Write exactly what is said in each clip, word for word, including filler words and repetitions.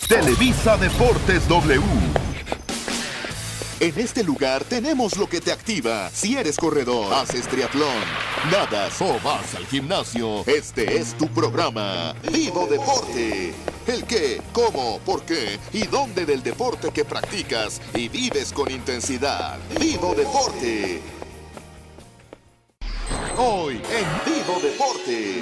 Televisa Deportes W. En este lugar tenemos lo que te activa. Si eres corredor, haces triatlón, nadas o vas al gimnasio, este es tu programa. Vivo Deporte. El qué, cómo, por qué y dónde del deporte que practicas y vives con intensidad. Vivo Deporte. Hoy en Vivo Deporte.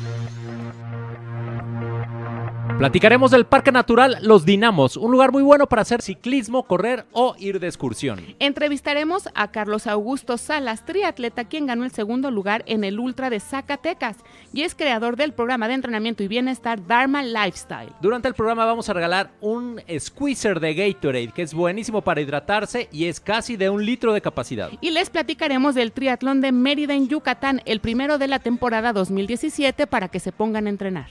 Platicaremos del Parque Natural Los Dinamos, un lugar muy bueno para hacer ciclismo, correr o ir de excursión. Entrevistaremos a Carlos Augusto Salas, triatleta, quien ganó el segundo lugar en el Ultra de Zacatecas y es creador del programa de entrenamiento y bienestar Dharma Lifestyle. Durante el programa vamos a regalar un squeezer de Gatorade, que es buenísimo para hidratarse y es casi de un litro de capacidad. Y les platicaremos del triatlón de Mérida en Yucatán, el primero de la temporada dos mil diecisiete, para que se pongan a entrenar.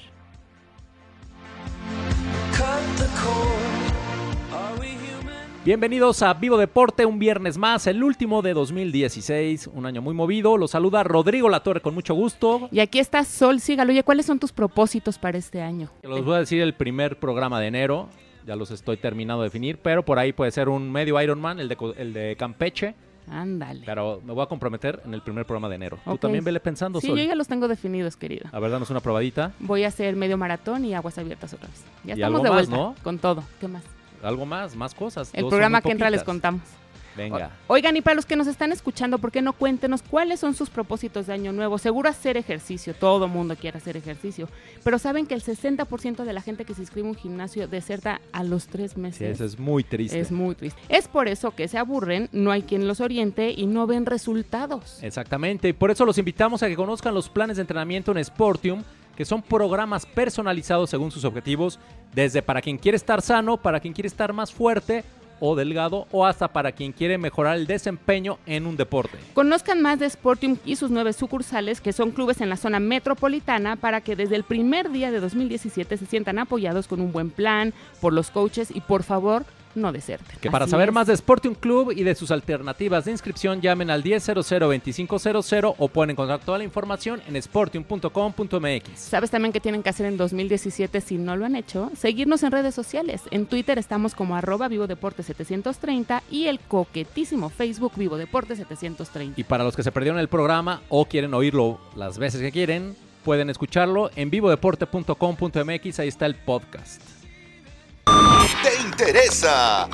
Bienvenidos a Vivo Deporte, un viernes más, el último de dos mil dieciséis, un año muy movido. Los saluda Rodrigo Latorre con mucho gusto. Y aquí está Sol Sígalo. Oye, ¿cuáles son tus propósitos para este año? Los voy a decir el primer programa de enero, ya los estoy terminando de definir, pero por ahí puede ser un medio Ironman, el de, el de Campeche. Ándale. Pero me voy a comprometer en el primer programa de enero. Okay. Tú también vele pensando, sí, Sol. Sí, yo ya los tengo definidos, querido. A ver, danos una probadita. Voy a hacer medio maratón y aguas abiertas otra vez. Ya y estamos algo de más, vuelta, ¿no? Con todo. ¿Qué más? Algo más, más cosas. El Dos programa son muy que entra les poquitas. contamos. Venga. O, oigan, y para los que nos están escuchando, ¿por qué no cuéntenos cuáles son sus propósitos de año nuevo? Seguro hacer ejercicio, todo mundo quiere hacer ejercicio, pero saben que el sesenta por ciento de la gente que se inscribe a un gimnasio deserta a los tres meses. Sí, eso es muy triste. Es muy triste. Es por eso que se aburren, no hay quien los oriente y no ven resultados. Exactamente, y por eso los invitamos a que conozcan los planes de entrenamiento en Sportium, que son programas personalizados según sus objetivos, desde para quien quiere estar sano, para quien quiere estar más fuerte o delgado, o hasta para quien quiere mejorar el desempeño en un deporte. Conozcan más de Sportium y sus nueve sucursales, que son clubes en la zona metropolitana, para que desde el primer día de dos mil diecisiete se sientan apoyados con un buen plan, por los coaches y por favor, no deserten. Que para Así saber es. más de Sportium Club y de sus alternativas de inscripción, llamen al diez cero cero veinticinco cero cero o pueden encontrar toda la información en sportium punto com punto m x. ¿Sabes también qué tienen que hacer en dos mil diecisiete si no lo han hecho? Seguirnos en redes sociales. En Twitter estamos como arroba Vivo Deporte setecientos treinta y el coquetísimo Facebook Vivo Deporte setecientos treinta. Y para los que se perdieron el programa o quieren oírlo las veces que quieren, pueden escucharlo en vivo deporte punto com punto m x, ahí está el podcast. ¿Te interesa?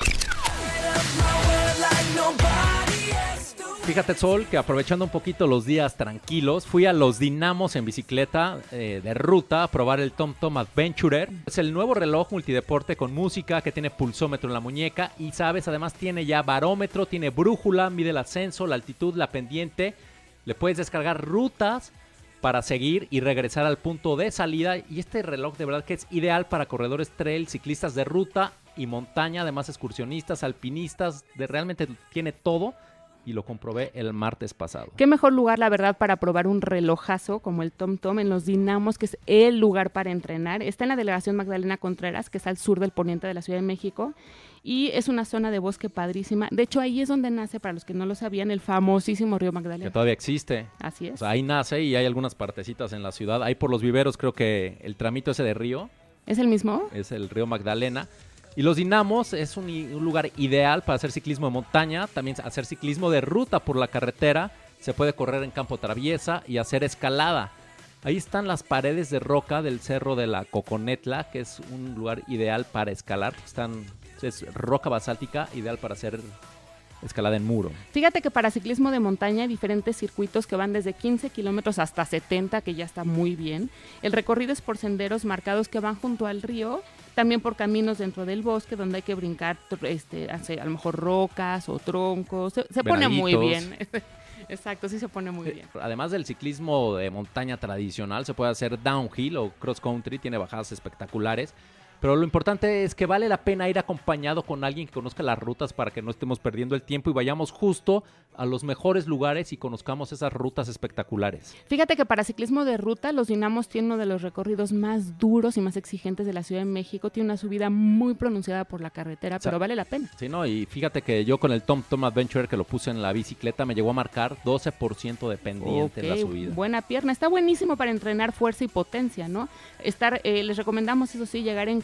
Fíjate, Sol, que aprovechando un poquito los días tranquilos, fui a Los Dinamos en bicicleta eh, de ruta a probar el TomTom Adventurer. Es el nuevo reloj multideporte con música que tiene pulsómetro en la muñeca y, sabes, además tiene ya barómetro, tiene brújula, mide el ascenso, la altitud, la pendiente. Le puedes descargar rutas para seguir y regresar al punto de salida, y este reloj de verdad que es ideal para corredores trail, ciclistas de ruta y montaña, además excursionistas, alpinistas, de realmente tiene todo, y lo comprobé el martes pasado. Qué mejor lugar, la verdad, para probar un relojazo como el TomTom en Los Dinamos, que es el lugar para entrenar. Está en la delegación Magdalena Contreras, que es al sur del poniente de la Ciudad de México, y es una zona de bosque padrísima. De hecho, ahí es donde nace, para los que no lo sabían, el famosísimo río Magdalena. Que todavía existe. Así es. O sea, ahí nace y hay algunas partecitas en la ciudad. Ahí por los viveros creo que el tramito ese de río. ¿Es el mismo? Es el río Magdalena. Y Los Dinamos es un, un lugar ideal para hacer ciclismo de montaña, también hacer ciclismo de ruta por la carretera. Se puede correr en campo traviesa y hacer escalada. Ahí están las paredes de roca del Cerro de la Coconetla, que es un lugar ideal para escalar. Están, es roca basáltica, ideal para hacer escalada en muro. Fíjate que para ciclismo de montaña hay diferentes circuitos que van desde quince kilómetros hasta setenta, que ya está muy bien. El recorrido es por senderos marcados que van junto al río, también por caminos dentro del bosque donde hay que brincar este, a lo mejor rocas o troncos. Se, se pone muy bien. Exacto, sí se pone muy bien. Además del ciclismo de montaña tradicional, se puede hacer downhill o cross country, tiene bajadas espectaculares. Pero lo importante es que vale la pena ir acompañado con alguien que conozca las rutas para que no estemos perdiendo el tiempo y vayamos justo a los mejores lugares y conozcamos esas rutas espectaculares. Fíjate que para ciclismo de ruta, Los Dinamos tiene uno de los recorridos más duros y más exigentes de la Ciudad de México. Tiene una subida muy pronunciada por la carretera, pero o sea, vale la pena. Sí, no, y fíjate que yo con el TomTom Adventurer que lo puse en la bicicleta me llegó a marcar doce por ciento de pendiente okay, en la subida. Buena pierna, está buenísimo para entrenar fuerza y potencia, ¿no? Estar, eh, les recomendamos, eso sí, llegar en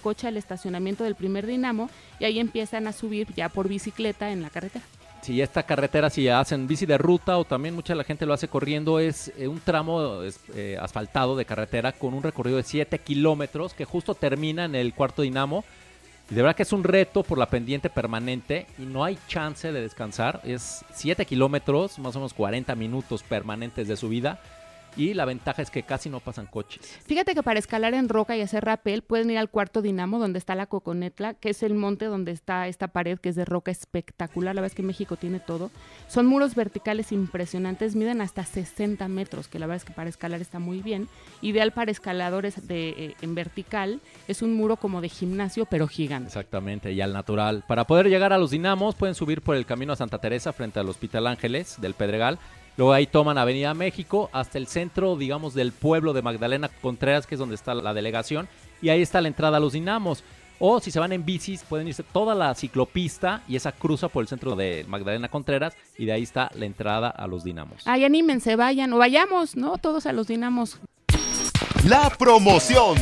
coche al estacionamiento del primer dinamo y ahí empiezan a subir ya por bicicleta en la carretera. Si esta carretera, si hacen bici de ruta o también mucha de la gente lo hace corriendo, es eh, un tramo es, eh, asfaltado de carretera con un recorrido de siete kilómetros que justo termina en el cuarto dinamo. Y de verdad que es un reto por la pendiente permanente y no hay chance de descansar. Es siete kilómetros, más o menos cuarenta minutos permanentes de subida. Y la ventaja es que casi no pasan coches. Fíjate que para escalar en roca y hacer rappel pueden ir al cuarto dinamo donde está la Coconetla, que es el monte donde está esta pared que es de roca espectacular. La verdad es que México tiene todo. Son muros verticales impresionantes, miden hasta sesenta metros, que la verdad es que para escalar está muy bien. Ideal para escaladores de, eh, en vertical. Es un muro como de gimnasio, pero gigante. Exactamente, y al natural. Para poder llegar a los dinamos pueden subir por el camino a Santa Teresa frente al Hospital Ángeles del Pedregal. Luego ahí toman Avenida México hasta el centro, digamos, del pueblo de Magdalena Contreras, que es donde está la delegación, y ahí está la entrada a los dinamos. O si se van en bicis, pueden irse toda la ciclopista y esa cruza por el centro de Magdalena Contreras y de ahí está la entrada a los dinamos. Ay, anímense, vayan, o vayamos, ¿no? Todos a los dinamos. La promoción.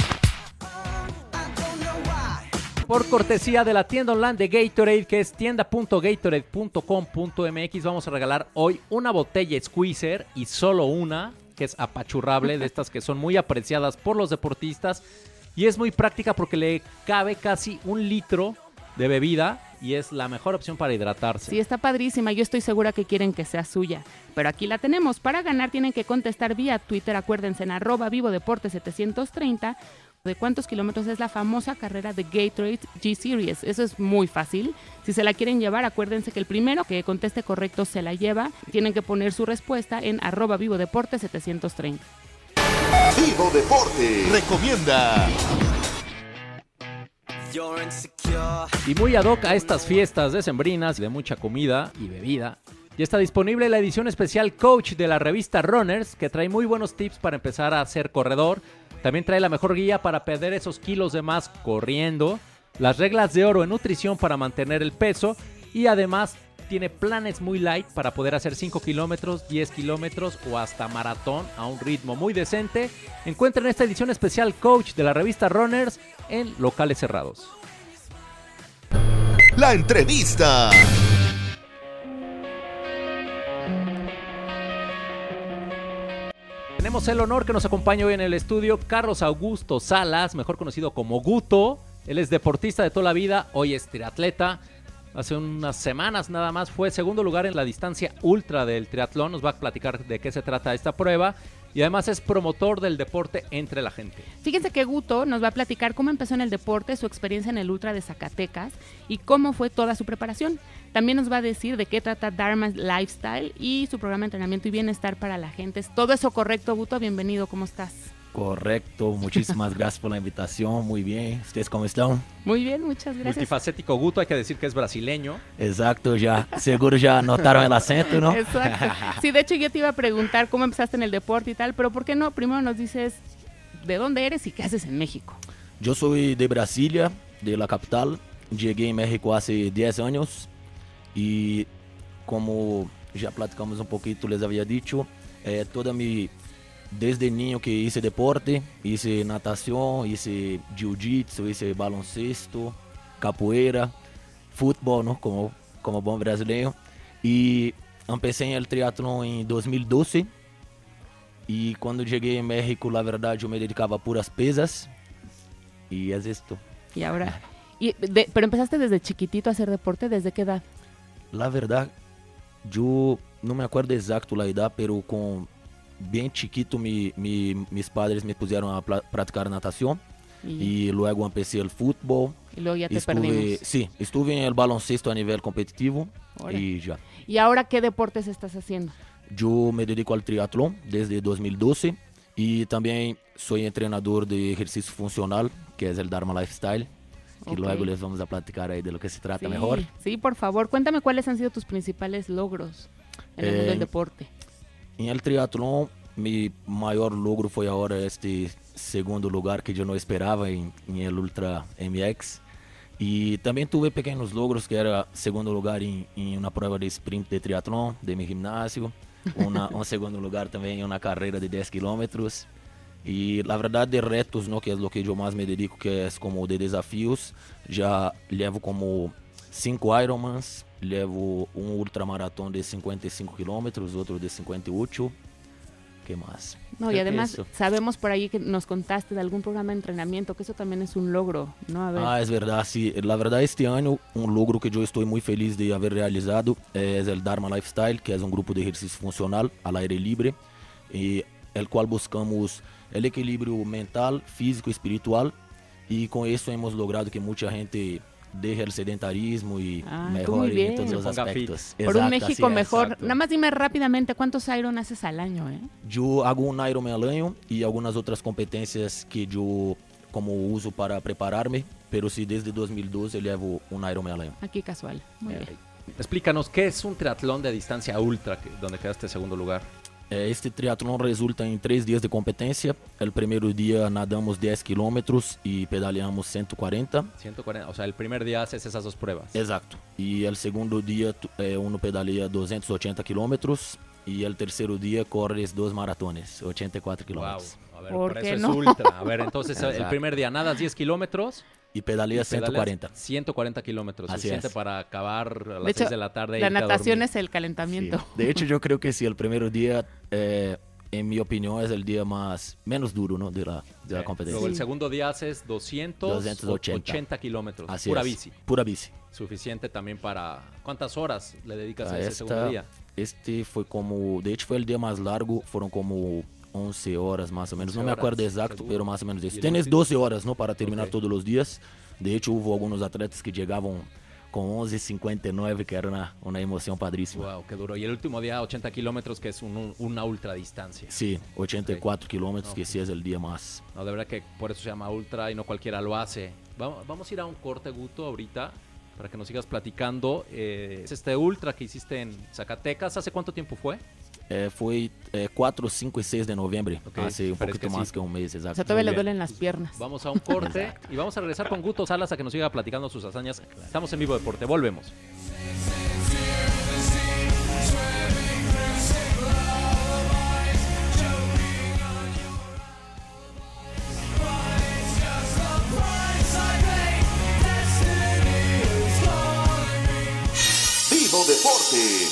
Por cortesía de la tienda online de Gatorade, que es tienda punto gatorade punto com punto m x, vamos a regalar hoy una botella Squeezer y solo una, que es apachurrable, de estas que son muy apreciadas por los deportistas y es muy práctica porque le cabe casi un litro de bebida y es la mejor opción para hidratarse. Sí, está padrísima, yo estoy segura que quieren que sea suya, pero aquí la tenemos. Para ganar tienen que contestar vía Twitter, acuérdense, en arroba Vivo Deporte setecientos treinta, de cuántos kilómetros es la famosa carrera de Gatorade G-Series. Eso es muy fácil. Si se la quieren llevar, acuérdense que el primero que conteste correcto se la lleva. Tienen que poner su respuesta en arroba Vivo Deporte setecientos treinta. Vivo Deporte recomienda. Y muy ad hoc a estas fiestas decembrinas de mucha comida y bebida, ya está disponible la edición especial Coach de la revista Runners, que trae muy buenos tips para empezar a ser corredor. También trae la mejor guía para perder esos kilos de más corriendo, las reglas de oro en nutrición para mantener el peso y además tiene planes muy light para poder hacer cinco kilómetros, diez kilómetros o hasta maratón a un ritmo muy decente. Encuentren esta edición especial Coach de la revista Runners en locales cerrados. La entrevista. Tenemos el honor que nos acompañe hoy en el estudio Carlos Augusto Salas, mejor conocido como Guto. Él es deportista de toda la vida, hoy es triatleta. Hace unas semanas nada más fue segundo lugar en la distancia ultra del triatlón. Nos va a platicar de qué se trata esta prueba. Y además es promotor del deporte entre la gente. Fíjense que Guto nos va a platicar cómo empezó en el deporte, su experiencia en el Ultra de Zacatecas y cómo fue toda su preparación. También nos va a decir de qué trata Dharma Lifestyle y su programa de entrenamiento y bienestar para la gente. ¿Es todo eso correcto, Guto? Bienvenido, ¿cómo estás? Correcto, muchísimas gracias por la invitación, muy bien. ¿Ustedes cómo están? Muy bien, muchas gracias. Multifacético Guto, hay que decir que es brasileño. Exacto, ya, seguro ya notaron el acento, ¿no? Exacto. Sí, de hecho yo te iba a preguntar cómo empezaste en el deporte y tal, pero ¿por qué no? Primero nos dices de dónde eres y qué haces en México. Yo soy de Brasilia, de la capital. Llegué en México hace diez años y como ya platicamos un poquito, les había dicho, eh, toda mi... Desde niño que hice deporte, hice natación, hice jiu-jitsu, hice baloncesto, capoeira, fútbol, ¿no? Como, como buen brasileño. Y empecé en el triatlón en dos mil doce. Y cuando llegué en México, la verdad, yo me dedicaba a puras pesas. Y es esto. Y ahora, y de, pero empezaste desde chiquitito a hacer deporte, ¿desde qué edad? La verdad, yo no me acuerdo exacto la edad, pero con... Bien chiquito mi, mi, mis padres me pusieron a pla- practicar natación y... y luego empecé el fútbol. Y luego ya te estuve, perdimos. Sí, estuve en el baloncesto a nivel competitivo. Ahora. Y ya. ¿Y ahora qué deportes estás haciendo? Yo me dedico al triatlón desde dos mil doce y también soy entrenador de ejercicio funcional, que es el Dharma Lifestyle. Que Okay. luego les vamos a platicar ahí de lo que se trata Sí, mejor. sí, por favor, cuéntame cuáles han sido tus principales logros en el Eh, mundo del deporte. En el triatlón, mi mayor logro fue ahora este segundo lugar que yo no esperaba en, en el Ultra M X. Y también tuve pequeños logros, que era segundo lugar en, en una prueba de sprint de triatlón de mi gimnasio, una, un segundo lugar también en una carrera de diez kilómetros. Y la verdad de retos, ¿no? Que es lo que yo más me dedico, que es como de desafíos, ya llevo como cinco Ironmans, llevo un ultramaratón de cincuenta y cinco kilómetros, otro de cincuenta y ocho. ¿Qué más? No, y Creo que además eso. sabemos por ahí que nos contaste de algún programa de entrenamiento, que eso también es un logro, ¿no? A ver. Ah, es verdad, sí. La verdad, este año, un logro que yo estoy muy feliz de haber realizado es el Dharma Lifestyle, que es un grupo de ejercicio funcional al aire libre, y el cual buscamos el equilibrio mental, físico y espiritual, y con eso hemos logrado que mucha gente deje el sedentarismo y Ah, muy mejore bien. en todos Se los ponga aspectos. Por un Exacto, México así es. mejor. exacto. Nada más dime rápidamente, ¿cuántos Iron haces al año, eh? Yo hago un Ironman al año y algunas otras competencias que yo como uso para prepararme, pero sí desde dos mil doce llevo un Ironman al año. Aquí casual. Muy bien. Explícanos, ¿qué es un triatlón de distancia ultra que- donde quedaste en segundo lugar? Eh, Este triatlón resulta en tres días de competencia. El primer día nadamos diez kilómetros y pedaleamos ciento cuarenta. ciento cuarenta, o sea, el primer día haces esas dos pruebas. Exacto. Y el segundo día tu- eh, uno pedalea doscientos ochenta kilómetros y el tercer día corres dos maratones, ochenta y cuatro Wow. kilómetros. A ver, ¿Por por qué eso no? es ultra. A ver, entonces el Exacto. primer día nadas diez kilómetros. Y pedalea y ciento pedaleas cuarenta. ciento cuarenta kilómetros. Así Suficiente es. para acabar a las De hecho, seis de la tarde. e la irte a natación dormir. es el calentamiento. Sí. De hecho, yo creo que sí, el primer día, eh, en mi opinión, es el día más menos duro, ¿no? de la, de la Sí. competencia. Luego el Sí. segundo día haces doscientos doscientos ochenta kilómetros. Así Pura es. bici. Pura bici. Suficiente también para... ¿Cuántas horas le dedicas a A ese esta- segundo día? Este fue como, de hecho fue el día más largo, fueron como once horas más o menos, no once me horas, acuerdo qué exacto, duro. pero más o menos ¿Y eso. el Tienes último? doce horas, ¿no? Para terminar Ok. todos los días. De hecho hubo algunos atletas que llegaban con once cincuenta y nueve, que era una, una emoción padrísima. Wow, qué duro. Y el último día ochenta kilómetros, que es un- una ultradistancia. Sí, ochenta y cuatro Ok. kilómetros, No, que sí es el día más. No, de verdad que por eso se llama ultra y no cualquiera lo hace. Vamos, vamos a ir a un corte, Guto, ahorita, para que nos sigas platicando. Eh, es este ultra que hiciste en Zacatecas. ¿Hace cuánto tiempo fue? Eh, fue eh, cuatro, cinco y seis de noviembre, Ok, hace un poquito fresquecito. más que un mes, O exacto. sea, todavía Muy le bien. duelen las piernas. Vamos a un corte y vamos a regresar con Guto Salas a que nos siga platicando sus hazañas. Estamos en Vivo Deporte, volvemos. Vivo Deporte.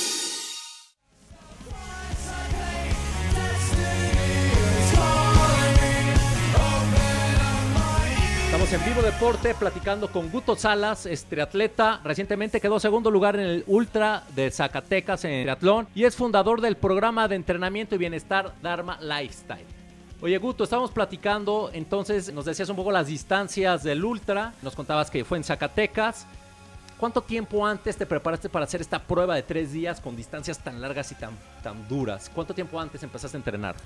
Estamos en Vivo Deporte platicando con Guto Salas, es triatleta. Recientemente quedó segundo lugar en el Ultra de Zacatecas en triatlón y es fundador del programa de entrenamiento y bienestar Dharma Lifestyle. Oye, Guto, estábamos platicando, entonces nos decías un poco las distancias del Ultra, nos contabas que fue en Zacatecas. ¿Cuánto tiempo antes te preparaste para hacer esta prueba de tres días con distancias tan largas y tan, tan duras? ¿Cuánto tiempo antes empezaste a entrenar?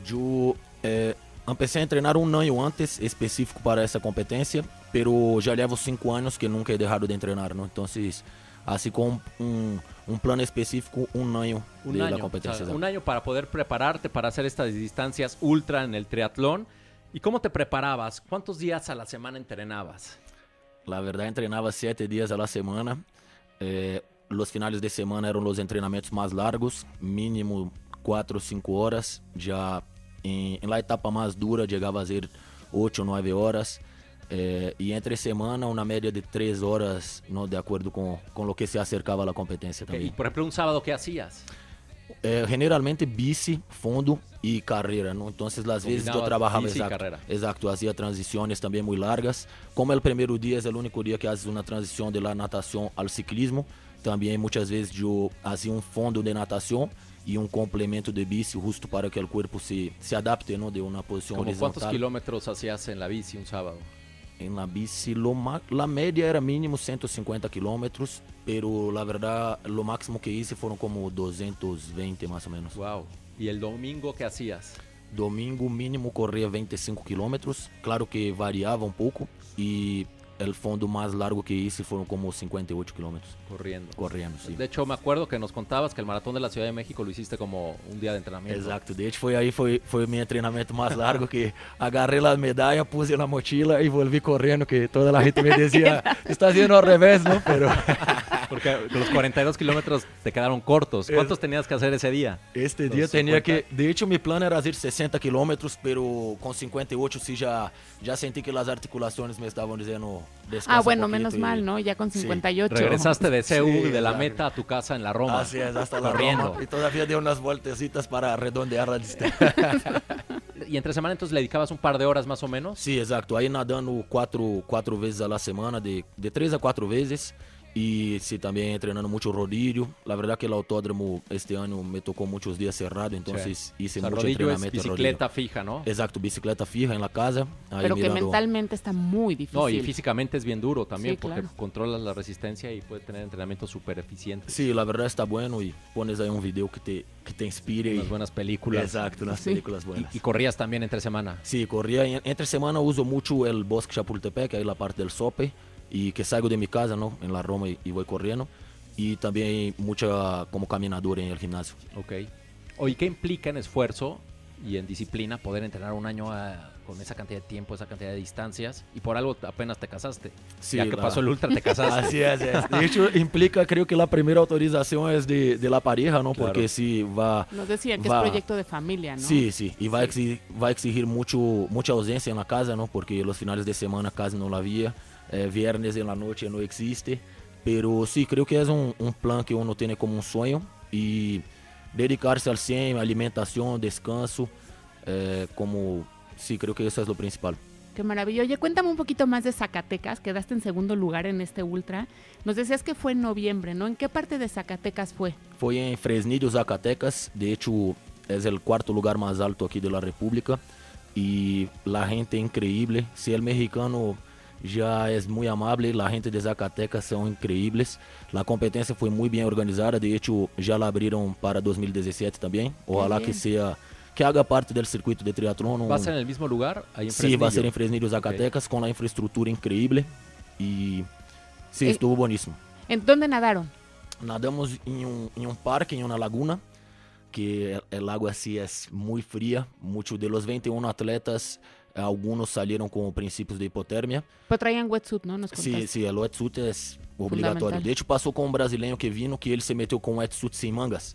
Yo eh, empecé a entrenar un año antes específico para esa competencia, pero ya llevo cinco años que nunca he dejado de entrenar, ¿no? Entonces, así con un, un plan específico, un año Un de año, la competencia. o sea, exacto. un año para poder prepararte para hacer estas distancias ultra en el triatlón. ¿Y cómo te preparabas? ¿Cuántos días a la semana entrenabas? La verdad, entrenaba siete días a la semana. Eh, los finales de semana eran los entrenamientos más largos, mínimo cuatro o cinco horas. Ya en, en la etapa más dura llegaba a ser ocho o nueve horas. Eh, y entre semana una media de tres horas, ¿no? De acuerdo con, con lo que se acercaba a la competencia Y también. por ejemplo, un sábado, ¿qué hacías? Eh, generalmente bici, fondo y carrera, ¿no? Entonces las veces yo Combinabas trabajaba, bici y exacto, carrera. exacto, hacía transiciones también muy largas. Como el primer día es el único día que haces una transición de la natación al ciclismo, también muchas veces yo hacía un fondo de natación y un complemento de bici justo para que el cuerpo se, se adapte, ¿no? De una posición ¿Cómo cuántos horizontal. kilómetros hacías en la bici un sábado? En la bici, lo ma- la media era mínimo ciento cincuenta kilómetros, pero la verdad lo máximo que hice fueron como doscientos veinte más o menos. Wow. ¿Y el domingo qué hacías? Domingo mínimo corría veinticinco kilómetros, claro que variaba un poco, y el fondo más largo que hice fueron como cincuenta y ocho kilómetros Corriendo. corriendo, sí. De hecho, me acuerdo que nos contabas que el maratón de la Ciudad de México lo hiciste como un día de entrenamiento. Exacto, de hecho foi aí, foi, foi o meu treinamento mais largo, que agarrei a medalha, puse na mochila e volvi correndo, que toda a gente me dizia, está haciendo al revés, ¿no? Pero Porque los cuarenta y dos kilómetros te quedaron cortos. ¿Cuántos tenías que hacer ese día? Este Los día tenía cincuenta. que, de hecho mi plan era hacer sesenta kilómetros, pero con cincuenta y ocho sí ya, ya sentí que las articulaciones me estaban diciendo descansa Ah, bueno, un poquito menos y- mal, ¿no? Ya con Sí. cincuenta y ocho. Regresaste de C U, Sí, de la claro. meta a tu casa en la Roma. Así es, hasta la Corriendo. Roma, y todavía di unas vueltecitas para redondear la distancia. Y entre semana entonces le dedicabas un par de horas más o menos. Sí, exacto. Aí nadando quatro, quatro vezes a la semana, de, de tres a cuatro veces. Y sí, también entrenando mucho rodillo. La verdad que el autódromo este año me tocó muchos días cerrado, entonces Sí. hice O sea, mucho rodillo es entrenamiento. en bicicleta rodillo. fija, ¿no? Exacto, bicicleta fija en la casa. Ahí Pero que mirando- mentalmente está muy difícil. No, y físicamente es bien duro también Sí, porque claro. controlas la resistencia y puede tener entrenamientos súper eficientes. Sí, la verdad está bueno y pones ahí un video que te, que te inspire. Unas y- buenas películas. Exacto, unas Sí. películas buenas. Y, y corrías también entre semana. Sí, corría. En- entre semana uso mucho el Bosque Chapultepec, ahí la parte del Sope, y que salgo de mi casa, ¿no? En la Roma y, y voy corriendo. Y también mucha como caminadora en el gimnasio. Ok. Oye, ¿qué implica en esfuerzo y en disciplina poder entrenar un año a- con esa cantidad de tiempo, esa cantidad de distancias? Y por algo apenas te casaste. Sí, ya que la- pasó el ultra, te casaste. Así es, es. De hecho, implica, creo que la primera autorización es de, de la pareja, ¿no? Claro. Porque sí va... Nos decían que va- es proyecto de familia, ¿no? Sí, sí, y va, a Sí. exigir, va a exigir mucho, mucha ausencia en la casa, ¿no? Porque los finales de semana casi no la había, eh, viernes en la noche no existe, pero sí, creo que es un, un plan que uno tiene como un sueño y dedicarse al cien, alimentación, descanso, eh, como, sí, creo que eso es lo principal. Qué maravilla. Oye, cuéntame un poquito más de Zacatecas. Quedaste en segundo lugar en este ultra. Nos decías que fue en noviembre, ¿no? ¿En qué parte de Zacatecas fue? Fue en Fresnillo, Zacatecas, de hecho es el cuarto lugar más alto aquí de la República y la gente increíble. Si el mexicano ya es muy amable, la gente de Zacatecas son increíbles. La competencia fue muy bien organizada, de hecho ya la abrieron para dos mil diecisiete también. Ojalá que bien. sea, que haga parte del circuito de triatlón. ¿Va a ser en el mismo lugar? Ahí en Sí, va a ser Fresnillo? en Fresnillo, Zacatecas, con la infraestructura increíble y sí, Eh, estuvo buenísimo. ¿En dónde nadaron? Nadamos em um, em um parque, em uma laguna, que el, el agua así es muy fría. Muchos de los veintiún atletas, algunos salieron con principios de hipotermia. Pues traían wetsuit, ¿no? Nos Sí, contaste. sí, el wetsuit es obligatorio. Fundamental. De hecho, pasó con un brasileño que vino, que él se metió con wetsuit sin mangas.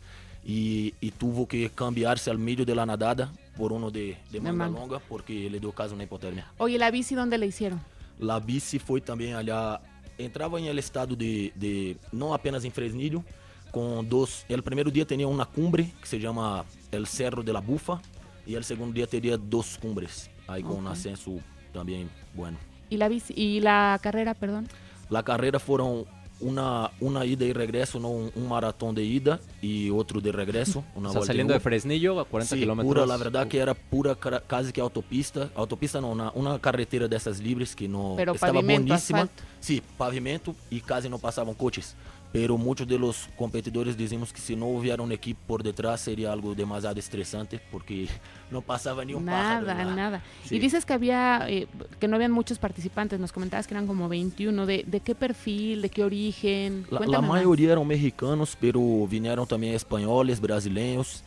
Y, y tuvo que cambiarse al medio de la nadada por uno de, de manga manga. longa, porque le dio caso una hipotermia. Oye, ¿la bici dónde la hicieron? La bici foi também allá, entrava em el estado de, de não apenas em Fresnillo, com dos, el primeiro dia tinha uma cumbre que se chama el Cerro de la Bufa e el segundo dia teria dos cumbres, aí com um Ok. ascenso também bueno. ¿Y la bici y la carrera, perdón? La carreira foram uma, uma ida e regresso, não um, um maratón de ida e outro de regresso, uma O sea, volta saliendo e de Fresnillo a cuarenta Sí, kilómetros. pura, la verdad que era pura cara- casi que autopista, autopista não, una, una carretera dessas livres que no Pero estaba pavimento, buenísima. asfalto. Sí, pavimento y casi no pasaban coches. Pero muchos de los competidores decimos que si no hubiera un equipo por detrás sería algo demasiado estresante porque no pasaba ni un pájaro. Nada, ¿verdad? nada. Sí. Y dices que había, eh, que no habían muchos participantes. Nos comentabas que eran como veintiuno. ¿De, de qué perfil, de qué origen? La, la Cuéntame más. mayoría eran mexicanos, pero vinieron también españoles, brasileños.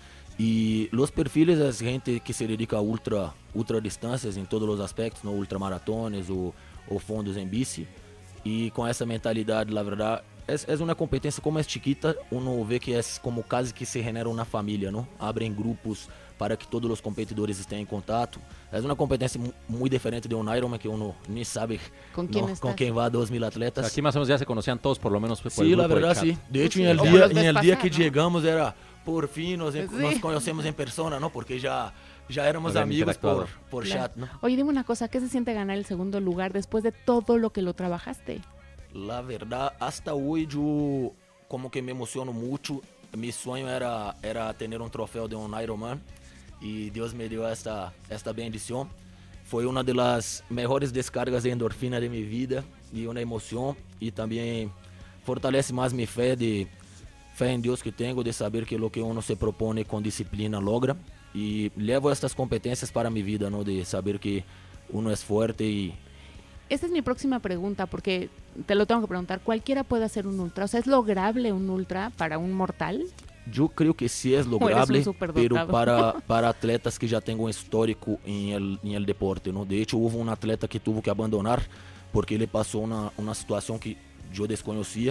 Y los perfiles es gente que se dedica a ultra, ultra distancias en todos los aspectos, ¿no? Ultramaratones o, o fondos en bici. Y con esa mentalidad, la verdad, es, es una competencia como es chiquita, uno ve que es como casi que se genera una familia, ¿no? Abren grupos para que todos los competidores estén en contacto. Es una competencia mu- muy diferente de un Ironman que uno ni sabe ¿Con quién ¿no? estás? con quién va dos mil O sea, atletas. aquí más o menos ya se conocían todos, por lo menos por el Sí, la grupo de verdad chat. sí. De hecho, Sí, en el como día, los en ves el día pasar, que ¿no? llegamos era, por fin nos, en- Sí. nos conocemos en persona, ¿no? Porque ya, ya éramos Habían amigos por, interactuado. por Claro. chat, ¿no? Oye, dime una cosa. ¿Qué se siente ganar el segundo lugar después de todo lo que lo trabajaste? La verdad, hasta hoy yo como que me emociono mucho. Mi sueño era, era tener un trofeo de un Ironman y Dios me dio esta, esta bendición. Fue una de las mejores descargas de endorfina de mi vida y una emoción y también fortalece más mi fe de fe en Dios que tengo de saber que lo que uno se propone con disciplina logra y llevo estas competencias para mi vida, ¿no? De saber que uno es fuerte y Esa es mi próxima pregunta, porque te lo tengo que preguntar. ¿Cualquiera puede hacer un ultra? O sea, ¿es lograble un ultra para un mortal? yo creo que sí es eres un lograble, superdotado. pero para, para atletas que ya tengan un histórico en el, en el deporte, ¿no? De hecho, hubo un atleta que tuvo que abandonar porque le pasó una, una situación que yo desconocía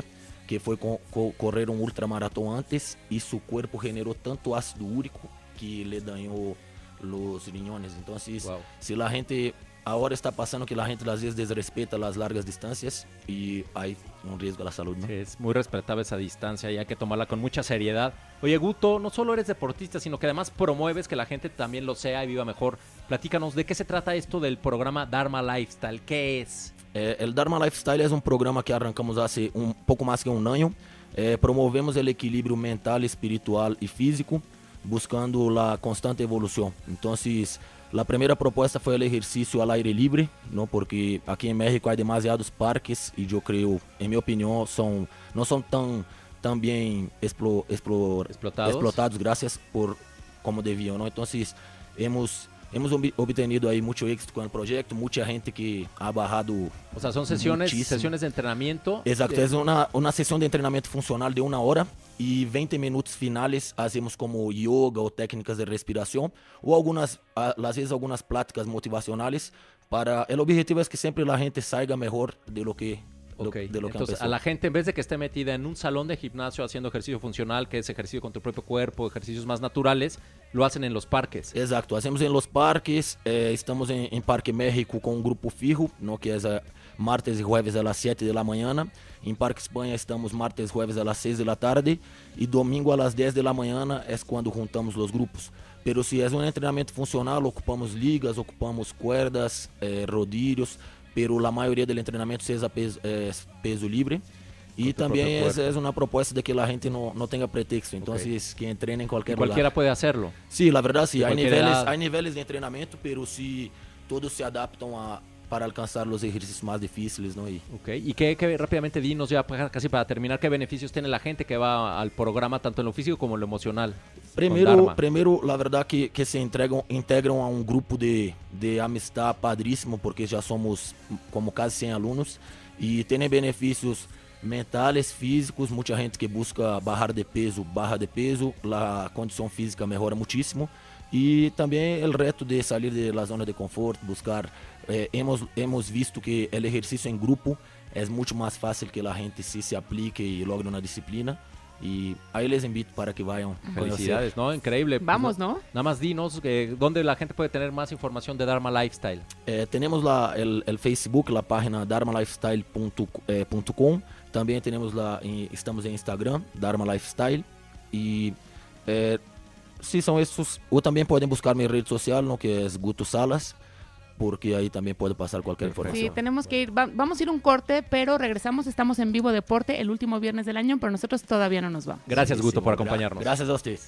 que foi co co correr um ultramaratón antes e seu corpo generou tanto ácido úrico que le dañou os riñones. Então, wow. se a gente agora está passando que a gente às vezes desrespeita as largas distâncias y hay un riesgo a la salud, ¿no? Es muy respetable esa distancia y hay que tomarla con mucha seriedad. Oye, Guto, no solo eres deportista, sino que además promueves que la gente también lo sea y viva mejor. Platícanos, ¿de qué se trata esto del programa Dharma Lifestyle? ¿Qué es? Eh, el Dharma Lifestyle es un programa que arrancamos hace un poco más que un año. Eh, promovemos el equilibrio mental, espiritual y físico, buscando la constante evolución. Entonces, la primera propuesta fue el ejercicio al aire libre, ¿no? Porque aquí en México hay demasiados parques y yo creo, en mi opinión, son, no son tan, tan bien explo, explo, explotados. explotados, gracias, por como debiam, ¿no? Entonces, hemos... Hemos obtenido ahí mucho éxito con el proyecto, mucha gente que ha bajado. O sea, son sesiones, sesiones de entrenamiento. Exacto, es una, una sesión de entrenamiento funcional de una hora y veinte minutos finales hacemos como yoga o técnicas de respiración o algunas, a las veces algunas pláticas motivacionales. Para, el objetivo es que siempre la gente salga mejor de lo que Okay. de lo que Entonces, empezó. A la gente, en vez de que esté metida en un salón de gimnasio haciendo ejercicio funcional, que es ejercicio con tu propio cuerpo, ejercicios más naturales, lo hacen en los parques. Exacto, hacemos en los parques, eh, estamos en, en Parque México con un grupo fijo, ¿no? Que es uh, martes y jueves a las siete de la mañana. En Parque España estamos martes y jueves a las seis de la tarde y domingo a las diez de la mañana es cuando juntamos los grupos. Pero si es un entrenamiento funcional, ocupamos ligas, ocupamos cuerdas, eh, rodillos, pero la mayoría del entrenamiento es peso, es peso libre. Y también es, es una propuesta de que la gente no, no tenga pretexto. Entonces, okay. que entrene en cualquier lugar. Cualquiera puede hacerlo. Sí, la verdad sí. Hay niveles, hay niveles de entrenamiento, pero sí todos se adaptan a, para alcanzar los ejercicios más difíciles, ¿no? Y, okay. ¿Y qué, qué, rápidamente dinos ya casi para terminar, qué beneficios tiene la gente que va al programa, tanto en lo físico como en lo emocional? Primero, primero la verdad que, que se entregam, integram a un grupo de, de amistad padrísimo, porque ya somos como casi cien alunos y tiene beneficios mentales, físicos, mucha gente que busca bajar de peso, baja de peso, la condición física mejora muchísimo y también el reto de salir de la zona de confort, buscar, eh, hemos, hemos visto que el ejercicio en grupo es mucho más fácil que la gente sí se aplique y logre una disciplina. Y ahí les invito para que vayan. Felicidades, ¿no? Increíble. Vamos, ¿no? Nada más dinos, eh, ¿dónde la gente puede tener más información de Dharma Lifestyle? Eh, tenemos la, el, el Facebook, la página dharma lifestyle punto com. También tenemos la, en, estamos en Instagram, Dharma Lifestyle. Y eh, sí, son estos. O también pueden buscar mi red social, ¿no? Que es Guto Salas, porque ahí también puede pasar cualquier información. Sí, tenemos que ir, va, vamos a ir un corte, pero regresamos, estamos en Vivo Deporte el último viernes del año, pero nosotros todavía no nos vamos. Gracias, Guto, sí, por acompañarnos. Gracias a ustedes.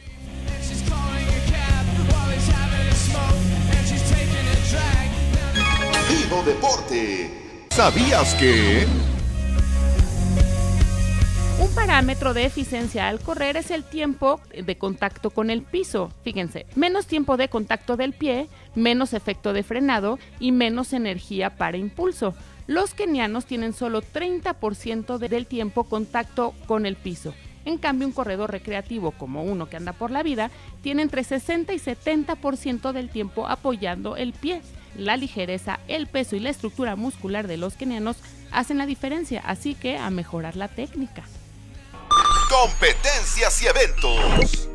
Vivo Deporte. ¿Sabías que...? Un parámetro de eficiencia al correr es el tiempo de contacto con el piso. Fíjense, menos tiempo de contacto del pie, menos efecto de frenado y menos energía para impulso. Los kenianos tienen solo treinta por ciento del tiempo contacto con el piso. En cambio, un corredor recreativo como uno que anda por la vida tiene entre sesenta y setenta por ciento del tiempo apoyando el pie. La ligereza, el peso y la estructura muscular de los kenianos hacen la diferencia, así que a mejorar la técnica. Competencias y eventos.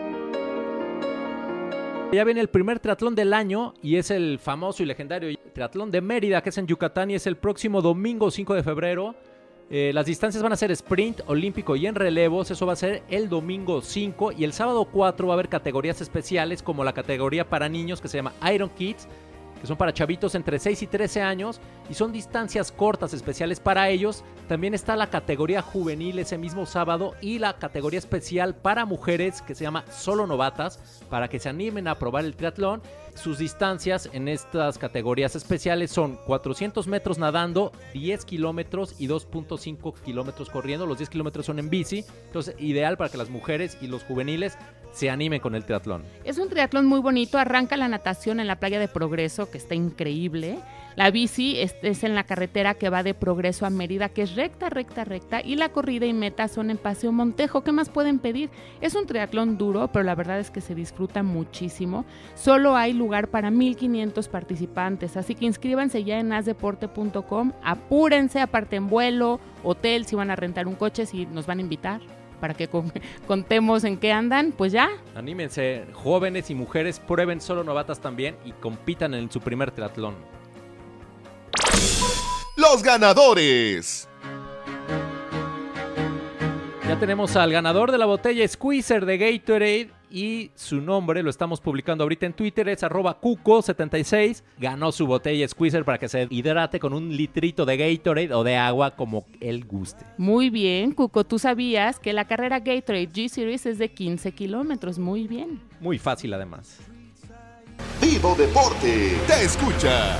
Ya viene el primer triatlón del año y es el famoso y legendario triatlón de Mérida, que es en Yucatán y es el próximo domingo cinco de febrero. Eh, las distancias van a ser sprint, olímpico y en relevos, eso va a ser el domingo cinco y el sábado cuatro va a haber categorías especiales como la categoría para niños que se llama Iron Kids, que son para chavitos entre seis y trece años y son distancias cortas especiales para ellos. También está la categoría juvenil ese mismo sábado y la categoría especial para mujeres que se llama Solo Novatas, para que se animen a probar el triatlón. Sus distancias en estas categorías especiales son cuatrocientos metros nadando, diez kilómetros y dos punto cinco kilómetros corriendo. Los diez kilómetros son en bici, entonces ideal para que las mujeres y los juveniles se animen con el triatlón. Es un triatlón muy bonito, arranca la natación en la playa de Progreso, que está increíble. La bici es, es en la carretera que va de Progreso a Mérida, que es recta, recta, recta, y la corrida y meta son en Paseo Montejo. ¿Qué más pueden pedir? Es un triatlón duro, pero la verdad es que se disfruta muchísimo. Solo hay lugar para mil quinientos participantes, así que inscríbanse ya en as deporte punto com, apúrense, aparten vuelo, hotel, si van a rentar un coche, si nos van a invitar para que con- contemos en qué andan, pues ya. Anímense, jóvenes y mujeres, prueben Solo Novatas también y compitan en su primer triatlón. Los ganadores. Ya tenemos al ganador de la botella Squeezer de Gatorade y su nombre lo estamos publicando ahorita en Twitter, es arroba cuco setenta y seis. Ganó su botella Squeezer para que se hidrate con un litrito de Gatorade o de agua como él guste. Muy bien, Cuco, tú sabías que la carrera Gatorade G-Series es de quince kilómetros, muy bien. Muy fácil además. Vivo Deporte te escucha.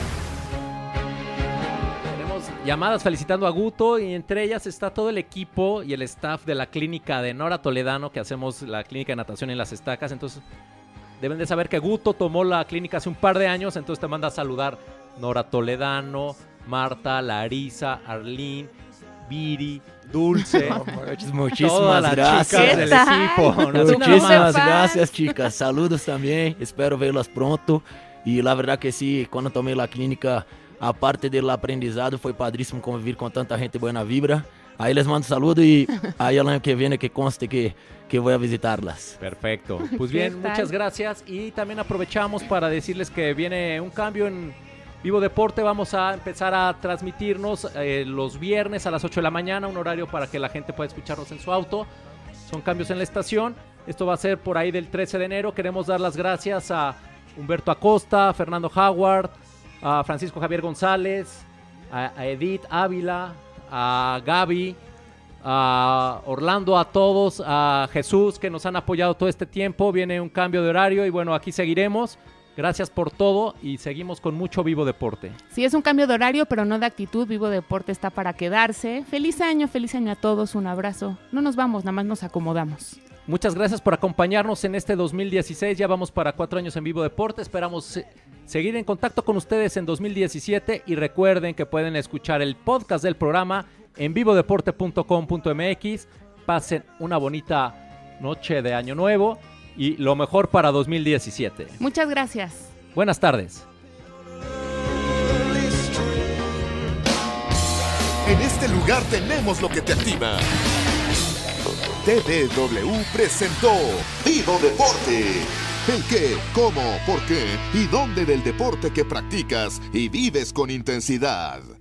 Tenemos llamadas felicitando a Guto y entre ellas está todo el equipo y el staff de la clínica de Nora Toledano, que hacemos la clínica de natación en Las Estacas. Entonces deben de saber que Guto tomó la clínica hace un par de años, entonces te manda a saludar Nora Toledano, Marta, Larisa, Arlene, Viri, Dulce, todas Muchísimas las gracias. chicas del ¿Qué tal? equipo. Tú no Muchísimas sepas. gracias, chicas. Saludos también. Espero verlas pronto. Y la verdad que sí, cuando tomé la clínica, aparte del aprendizado, fue padrísimo convivir con tanta gente buena vibra. Ahí les mando saludo y ahí el año que viene que conste que, que voy a visitarlas. Perfecto. Pues ¿Qué bien, tal? muchas gracias. Y también aprovechamos para decirles que viene un cambio en Vivo Deporte. Vamos a empezar a transmitirnos eh, los viernes a las ocho de la mañana, un horario para que la gente pueda escucharnos en su auto. Son cambios en la estación. Esto va a ser por ahí del trece de enero. Queremos dar las gracias a Humberto Acosta, a Fernando Howard, a Francisco Javier González, a, a Edith Ávila, a Gaby, a Orlando, a todos, a Jesús, que nos han apoyado todo este tiempo. Viene un cambio de horario y bueno, aquí seguiremos. Gracias por todo y seguimos con mucho Vivo Deporte. Sí, es un cambio de horario, pero no de actitud. Vivo Deporte está para quedarse. Feliz año, feliz año a todos. Un abrazo. No nos vamos, nada más nos acomodamos. Muchas gracias por acompañarnos en este dos mil dieciséis. Ya vamos para cuatro años en Vivo Deporte. Esperamos se- seguir en contacto con ustedes en dos mil diecisiete. Y recuerden que pueden escuchar el podcast del programa en vivo deporte punto com punto m x. Pasen una bonita noche de Año Nuevo y lo mejor para dos mil diecisiete. Muchas gracias. Buenas tardes. En este lugar tenemos lo que te activa. T V W presentó Vivo Deporte. El qué, cómo, por qué y dónde del deporte que practicas y vives con intensidad.